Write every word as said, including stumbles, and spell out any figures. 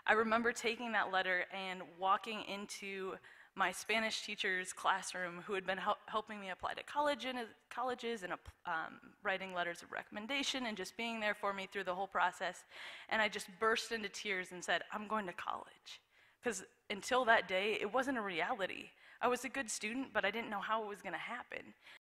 I remember taking that letter and walking into my Spanish teacher's classroom, who had been hel- helping me apply to college and colleges and um, writing letters of recommendation and just being there for me through the whole process. And I just burst into tears and said, I'm going to college. Because until that day, it wasn't a reality. I was a good student, but I didn't know how it was going to happen.